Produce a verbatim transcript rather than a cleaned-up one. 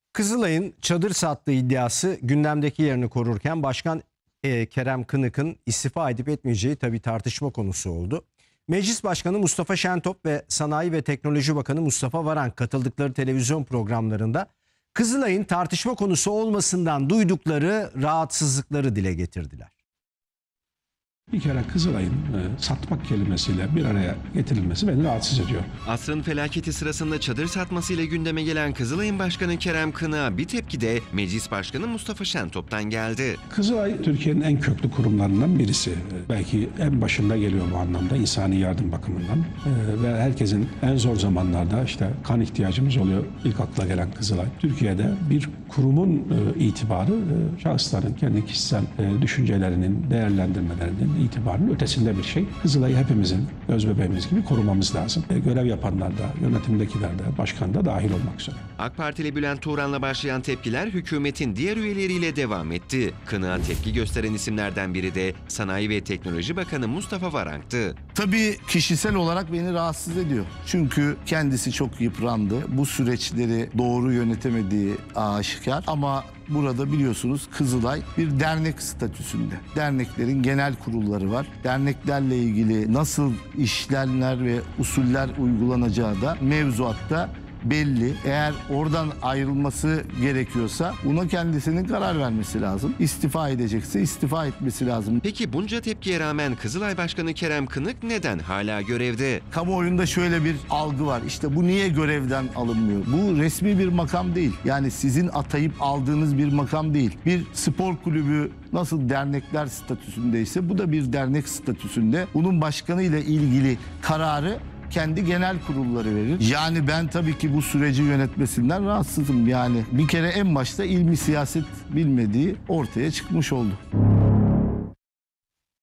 Kızılay'ın çadır sattığı iddiası gündemdeki yerini korurken Başkan e, Kerem Kınık'ın istifa edip etmeyeceği tabii tartışma konusu oldu. Meclis Başkanı Mustafa Şentop ve Sanayi ve Teknoloji Bakanı Mustafa Varank katıldıkları televizyon programlarında Kızılay'ın tartışma konusu olmasından duydukları rahatsızlıkları dile getirdiler. Bir kere Kızılay'ın e, satmak kelimesiyle bir araya getirilmesi beni rahatsız ediyor. Asrın felaketi sırasında çadır satmasıyla gündeme gelen Kızılay'ın Başkanı Kerem Kınık'a bir tepki de Meclis Başkanı Mustafa Şentop'tan geldi. Kızılay Türkiye'nin en köklü kurumlarından birisi. E, belki en başında geliyor bu anlamda insani yardım bakımından. E, ve herkesin en zor zamanlarda işte kan ihtiyacımız oluyor. İlk akla gelen Kızılay. Türkiye'de bir kurumun e, itibarı e, şahısların kendi kişisel e, düşüncelerinin, değerlendirmelerinin itibarının ötesinde bir şey. Kızılay'ı hepimizin göz bebeğimiz gibi korumamız lazım. E, görev yapanlar da, yönetimdekiler de, başkan da dahil olmak üzere. AK Partili Bülent Turan'la başlayan tepkiler hükümetin diğer üyeleriyle devam etti. Kınık'a tepki gösteren isimlerden biri de Sanayi ve Teknoloji Bakanı Mustafa Varank'tı. Tabii kişisel olarak beni rahatsız ediyor. Çünkü kendisi çok yıprandı. Bu süreçleri doğru yönetemediği aşikar. Ama burada biliyorsunuz Kızılay bir dernek statüsünde. Derneklerin genel kurulları var. Derneklerle ilgili nasıl işlemler ve usuller uygulanacağı da mevzuatta belli. Eğer oradan ayrılması gerekiyorsa buna kendisinin karar vermesi lazım. İstifa edecekse istifa etmesi lazım. Peki bunca tepkiye rağmen Kızılay Başkanı Kerem Kınık neden hala görevde? Kamuoyunda şöyle bir algı var. İşte bu niye görevden alınmıyor? Bu resmi bir makam değil. Yani sizin atayıp aldığınız bir makam değil. Bir spor kulübü nasıl dernekler statüsündeyse bu da bir dernek statüsünde. Bunun başkanı ile ilgili kararı kendi genel kurulları verir. Yani ben tabii ki bu süreci yönetmesinden rahatsızım. Yani bir kere en başta ilmi siyaset bilmediği ortaya çıkmış oldu.